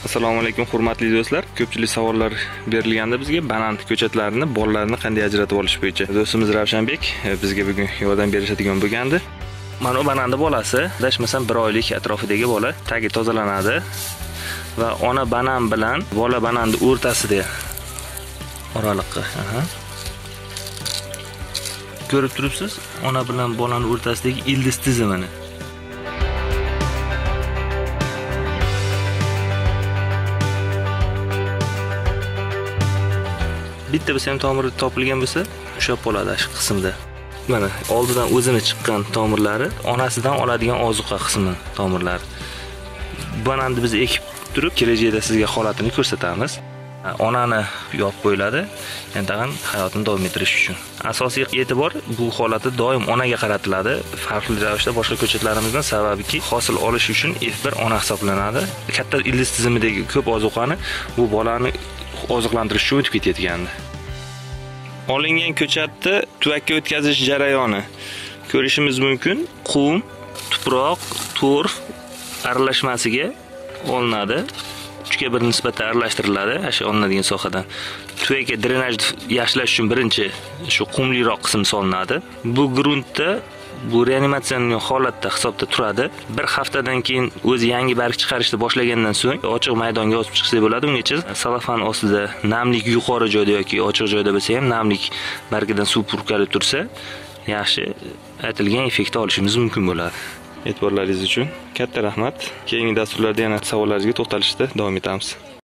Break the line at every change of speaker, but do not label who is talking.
Assalomu alaykum hurmatli do'stlar. Ko'pchilik savollar berilganda bizga banan ko'chatlarini bolalarni qanday ajratib olish bo'yicha. Do'stimiz Ravshanbek bizga bugun yordam berishadigan bo'lgandi. Mana bu bananning bolasi, adashmasam 1 oylik atrofidagi bola, tagi tozalanadi va ona banan bilan bola bananning o'rtasida oraliqqa, ko'rib turibsiz, ona bilan bolaning o'rtasidagi ildiz tizimini. Bitta bo'lsa ham tomiri topilgan bo'lsa, ushlab qoladi shu qismda. Mana oldidan o'zini chiqqan tomirlari, onasidan oladigan ozuqa qismi tomirlari. Bananni biz ekib turib, kelajakda sizga holatini ko'rsatamiz. Onani yopib qo'yiladi, tag'in hayotini davom ettirish uchun. Asosiy e'tibor bu holati doim onaga qaratiladi. Farqli ravishda boshqa ko'chatlarimizdan sababiki, hosil olish uchun F1 ona hisoblanadi. Katta ildiz tizimidagi ko'p ozuqani bu bolani oziqlantirish uchun o'tib ketayotgandi. Olingan ko'chatni tuvakka o'tkazish jarayoni ko'rishimiz mumkin. Qum, tuproq, torf aralashmasiga olinadi. 3:1 nisbatda aralashtiriladi shu olinadigan sohadan. Tuvakka drenaj yaxshilash uchun birinchi shu qumliroq qism solinadi. Bu gruntda bu reanimatsion holatda hisobda turadi. Bir haftadan keyin o'zi yangi barg chiqarishni boshlagandan so'ng ochiq maydonga o'sib chiqsa bo'ladi. Ungacha salafan ostida namlik yuqori joyda yoki ochiq joyda bo'lsa ham namlik bargidan suv purkalib tursa, yaxshi aytilgan effektni olishimiz mumkin bo'ladi. E'tiborlaringiz uchun katta rahmat. Keyingi dasturlarda yana savollaringizga to'xtalishda davom etamiz.